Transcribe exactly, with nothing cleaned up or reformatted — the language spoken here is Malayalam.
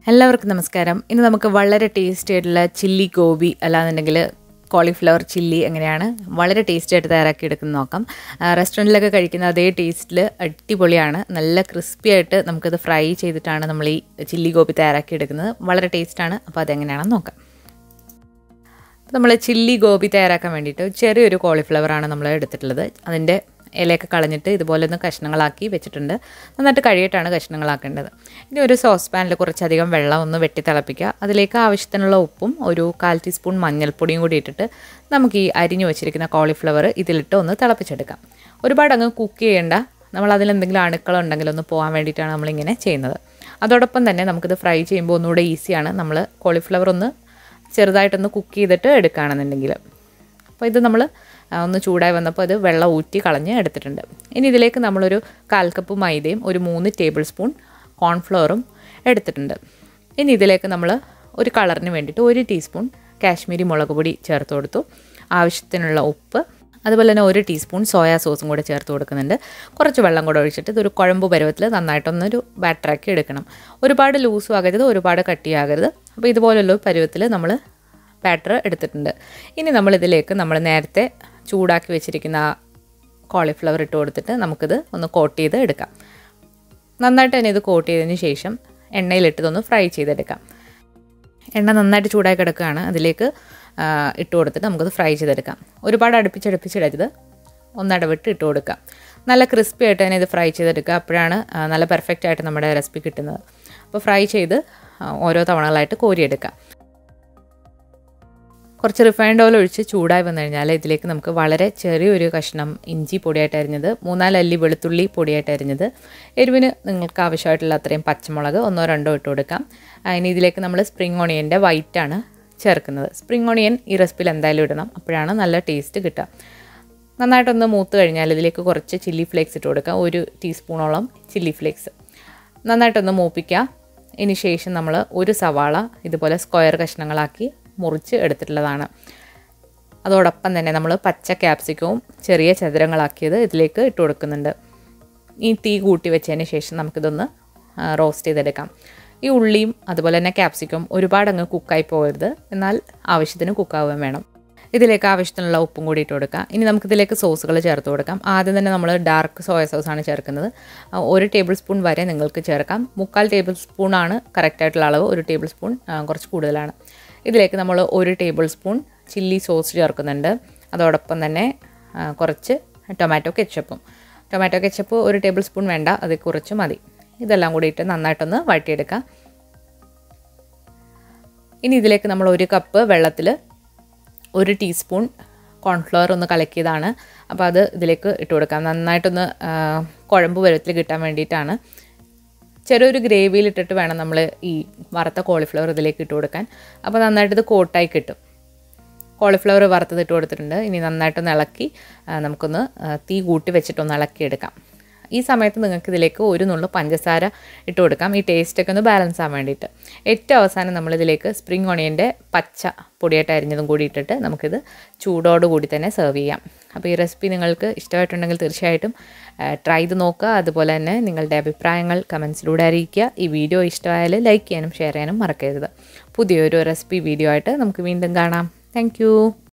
എല്ലാവർക്കും നമസ്കാരം. ഇന്ന് നമുക്ക് വളരെ ടേസ്റ്റി ആയിട്ടുള്ള ചില്ലി ഗോബി അല്ലാന്നുണ്ടെങ്കിൽ കോളിഫ്ലവർ ചില്ലി എങ്ങനെയാണ് വളരെ ടേസ്റ്റി ആയിട്ട് തയ്യാറാക്കി എടുക്കുന്നത് നോക്കാം. റെസ്റ്റോറൻറ്റിലൊക്കെ കഴിക്കുന്ന അതേ ടേസ്റ്റിൽ അടിപൊളിയാണ്. നല്ല ക്രിസ്പി ആയിട്ട് നമുക്കത് ഫ്രൈ ചെയ്തിട്ടാണ് നമ്മൾ ഈ ചില്ലി ഗോബി തയ്യാറാക്കി എടുക്കുന്നത്. വളരെ ടേസ്റ്റാണ്. അപ്പോൾ അതെങ്ങനെയാണെന്ന് നോക്കാം. നമ്മൾ ചില്ലി ഗോബി തയ്യാറാക്കാൻ വേണ്ടിയിട്ട് ചെറിയൊരു കോളിഫ്ലവറാണ് നമ്മൾ എടുത്തിട്ടുള്ളത്. അതിൻ്റെ ഇലയൊക്കെ കളഞ്ഞിട്ട് ഇതുപോലെ ഒന്ന് കഷ്ണങ്ങളാക്കി വെച്ചിട്ടുണ്ട്. നന്നായിട്ട് കഴുകിയിട്ടാണ് കഷ്ണങ്ങളാക്കേണ്ടത്. ഇനി ഒരു സോസ് പാനിൽ കുറച്ചധികം വെള്ളം ഒന്ന് വെട്ടി തിളപ്പിക്കുക. അതിലേക്ക് ആവശ്യത്തിനുള്ള ഉപ്പും ഒരു കാൽ ടീസ്പൂൺ മഞ്ഞൾപ്പൊടിയും കൂടി ഇട്ടിട്ട് നമുക്ക് ഈ അരിഞ്ഞു വെച്ചിരിക്കുന്ന കോളിഫ്ലവർ ഇതിലിട്ട് ഒന്ന് തിളപ്പിച്ചെടുക്കാം. ഒരുപാട് അങ്ങ് കുക്ക് ചെയ്യേണ്ട. നമ്മൾ അതിലെന്തെങ്കിലും അണുക്കളുണ്ടെങ്കിൽ ഒന്ന് പോകാൻ വേണ്ടിയിട്ടാണ് നമ്മളിങ്ങനെ ചെയ്യുന്നത്. അതോടൊപ്പം തന്നെ നമുക്കിത് ഫ്രൈ ചെയ്യുമ്പോൾ ഒന്നുകൂടെ ഈസിയാണ്. നമ്മൾ കോളിഫ്ലവർ ഒന്ന് ചെറുതായിട്ടൊന്ന് കുക്ക് ചെയ്തിട്ട് എടുക്കുകയാണെന്നുണ്ടെങ്കിൽ. അപ്പോൾ ഇത് നമ്മൾ ഒന്ന് ചൂടായി വന്നപ്പോൾ അത് വെള്ളം ഊറ്റി കളഞ്ഞ് എടുത്തിട്ടുണ്ട്. ഇനി ഇതിലേക്ക് നമ്മളൊരു കാൽ കപ്പ് മൈദയും ഒരു മൂന്ന് ടേബിൾ സ്പൂൺ കോൺഫ്ലവറും എടുത്തിട്ടുണ്ട്. ഇനി ഇതിലേക്ക് നമ്മൾ ഒരു കളറിന് വേണ്ടിയിട്ട് ഒരു ടീസ്പൂൺ കാശ്മീരി മുളക് പൊടി ചേർത്ത് കൊടുത്തു. ആവശ്യത്തിനുള്ള ഉപ്പ്, അതുപോലെ തന്നെ ഒരു ടീസ്പൂൺ സോയാ സോസും കൂടെ ചേർത്ത് കൊടുക്കുന്നുണ്ട്. കുറച്ച് വെള്ളം കൂടെ ഒഴിച്ചിട്ട് ഇതൊരു കുഴമ്പ് പരുവത്തിൽ നന്നായിട്ടൊന്നൊരു ബാറ്ററാക്കി എടുക്കണം. ഒരുപാട് ലൂസും ആകരുത്, ഒരുപാട് കട്ടിയാകരുത്. അപ്പോൾ ഇതുപോലുള്ള പരുവത്തിൽ നമ്മൾ ബാറ്റർ എടുത്തിട്ടുണ്ട്. ഇനി നമ്മളിതിലേക്ക് നമ്മൾ നേരത്തെ ചൂടാക്കി വെച്ചിരിക്കുന്ന കോളിഫ്ലവർ ഇട്ട് കൊടുത്തിട്ട് നമുക്കിത് ഒന്ന് കോട്ട് ചെയ്ത് എടുക്കാം. നന്നായിട്ട് തന്നെ ഇത് കോട്ട് ചെയ്തതിന് ശേഷം എണ്ണയിലിട്ടതൊന്ന് ഫ്രൈ ചെയ്തെടുക്കാം. എണ്ണ നന്നായിട്ട് ചൂടായി കിടക്കുകയാണ്. അതിലേക്ക് ഇട്ട് കൊടുത്തിട്ട് നമുക്കത് ഫ്രൈ ചെയ്തെടുക്കാം. ഒരുപാട് അടുപ്പിച്ചടുപ്പിച്ചിടരുത്, ഒന്നടവിട്ട് ഇട്ട് കൊടുക്കാം. നല്ല ക്രിസ്പി ആയിട്ട് തന്നെ ഇത് ഫ്രൈ ചെയ്തെടുക്കുക. അപ്പോഴാണ് നല്ല പെർഫെക്റ്റ് ആയിട്ട് നമ്മുടെ റെസിപ്പി കിട്ടുന്നത്. അപ്പോൾ ഫ്രൈ ചെയ്ത് ഓരോ തവണകളായിട്ട് കോരിയെടുക്കാം. കുറച്ച് റിഫൈൻഡ് ഓയിൽ ഒഴിച്ച് ചൂടായി വന്നു കഴിഞ്ഞാൽ ഇതിലേക്ക് നമുക്ക് വളരെ ചെറിയൊരു കഷ്ണം ഇഞ്ചി പൊടിയായിട്ട് അരിഞ്ഞത്, മൂന്നാല് അല്ലി വെളുത്തുള്ളി പൊടിയായിട്ട് അരിഞ്ഞത്, എരിവിന് നിങ്ങൾക്ക് ആവശ്യമായിട്ടുള്ള അത്രയും പച്ചമുളക് ഒന്നോ രണ്ടോ ഇട്ട് കൊടുക്കാം. ഇനി ഇതിലേക്ക് നമ്മൾ സ്പ്രിംഗ് ഓണിയൻ്റെ വൈറ്റാണ് ചേർക്കുന്നത്. സ്പ്രിംഗ് ഓണിയൻ ഈ റെസിപ്പിയിൽ എന്തായാലും ഇടണം, അപ്പോഴാണ് നല്ല ടേസ്റ്റ് കിട്ടുക. നന്നായിട്ടൊന്ന് മൂത്ത് കഴിഞ്ഞാൽ ഇതിലേക്ക് കുറച്ച് ചില്ലി ഫ്ലേക്സ് ഇട്ട് കൊടുക്കാം. ഒരു ടീസ്പൂണോളം ചില്ലി ഫ്ലേക്സ് നന്നായിട്ടൊന്ന് മൂപ്പിക്കുക. ഇനി ശേഷം നമ്മൾ ഒരു സവാള ഇതുപോലെ സ്ക്വയർ കഷ്ണങ്ങളാക്കി മുറിച്ച് എടുത്തിട്ടുള്ളതാണ്. അതോടൊപ്പം തന്നെ നമ്മൾ പച്ച ക്യാപ്സിക്കവും ചെറിയ ചതുരങ്ങളാക്കിയത് ഇതിലേക്ക് ഇട്ട് കൊടുക്കുന്നുണ്ട്. ഈ തീ കൂട്ടി വെച്ചതിന് ശേഷം നമുക്കിതൊന്ന് റോസ്റ്റ് ചെയ്തെടുക്കാം. ഈ ഉള്ളിയും അതുപോലെ തന്നെ ക്യാപ്സിക്കവും ഒരുപാട് അങ്ങ് കുക്കായി പോകരുത്, എന്നാൽ ആവശ്യത്തിന് കുക്കാവുകയും വേണം. ഇതിലേക്ക് ആവശ്യത്തിനുള്ള ഉപ്പും കൂടി ഇട്ട് കൊടുക്കാം. ഇനി നമുക്കിതിലേക്ക് സോസുകൾ ചേർത്ത് കൊടുക്കാം. ആദ്യം തന്നെ നമ്മൾ ഡാർക്ക് സോയ സോസാണ് ചേർക്കുന്നത്. ഒരു ടേബിൾ സ്പൂൺ വരെ നിങ്ങൾക്ക് ചേർക്കാം. മുക്കാൽ ടേബിൾ സ്പൂണാണ് കറക്റ്റായിട്ടുള്ള അളവ്. ഒരു ടേബിൾ സ്പൂൺ കുറച്ച് കൂടുതലാണ്. ഇതിലേക്ക് നമ്മൾ ഒരു ടേബിൾ സ്പൂൺ ചില്ലി സോസ് ചേർക്കുന്നുണ്ട്. അതോടൊപ്പം തന്നെ കുറച്ച് ടൊമാറ്റോ കെച്ചപ്പും. ടൊമാറ്റോ കെച്ചപ്പ് ഒരു ടേബിൾ സ്പൂൺ വേണ്ട, അത് കുറച്ച് മതി. ഇതെല്ലാം കൂടി ഇട്ട് നന്നായിട്ടൊന്ന് വഴറ്റിയെടുക്കാം. ഇനി ഇതിലേക്ക് നമ്മൾ ഒരു കപ്പ് വെള്ളത്തിൽ ഒരു ടീസ്പൂൺ കോൺഫ്ലവർ ഒന്ന് കലക്കിയതാണ്. അപ്പോൾ അത് ഇതിലേക്ക് ഇട്ട് കൊടുക്കാം. നന്നായിട്ടൊന്ന് കുഴമ്പ് പരുവത്തിൽ കിട്ടാൻ വേണ്ടിയിട്ടാണ്. ചെറിയൊരു ഗ്രേവിയിലിട്ടിട്ട് വേണം നമ്മൾ ഈ വറുത്ത കോളിഫ്ലവർ ഇതിലേക്ക് ഇട്ട് കൊടുക്കാൻ. അപ്പോൾ നന്നായിട്ട് ഇത് കോട്ടായി കിട്ടും. കോളിഫ്ലവർ വറുത്തത് ഇട്ട് കൊടുത്തിട്ടുണ്ട്. ഇനി നന്നായിട്ടൊന്ന് ഇളക്കി നമുക്കൊന്ന് തീ കൂട്ടി വെച്ചിട്ടൊന്ന് ഇളക്കിയെടുക്കാം. ഈ സമയത്ത് നിങ്ങൾക്ക് ഇതിലേക്ക് ഒരു നുള്ളു പഞ്ചസാര ഇട്ട് കൊടുക്കാം, ഈ ടേസ്റ്റൊക്കെ ഒന്ന് ബാലൻസ് ആകാൻ വേണ്ടിയിട്ട്. ഏറ്റവും അവസാനം നമ്മളിതിലേക്ക് സ്പ്രിംഗ് ഓണിയൻ്റെ പച്ച പൊടിയായിട്ട് അരിഞ്ഞതും കൂടി ഇട്ടിട്ട് നമുക്കിത് ചൂടോടുകൂടി തന്നെ സെർവ് ചെയ്യാം. അപ്പോൾ ഈ റെസിപ്പി നിങ്ങൾക്ക് ഇഷ്ടമായിട്ടുണ്ടെങ്കിൽ തീർച്ചയായിട്ടും ട്രൈ ചെയ്ത് നോക്കുക. അതുപോലെ തന്നെ നിങ്ങളുടെ അഭിപ്രായങ്ങൾ കമൻസിലൂടെ അറിയിക്കുക. ഈ വീഡിയോ ഇഷ്ടമായാൽ ലൈക്ക് ചെയ്യാനും ഷെയർ ചെയ്യാനും മറക്കരുത്. പുതിയൊരു റെസിപ്പി വീഡിയോ ആയിട്ട് നമുക്ക് വീണ്ടും കാണാം. താങ്ക്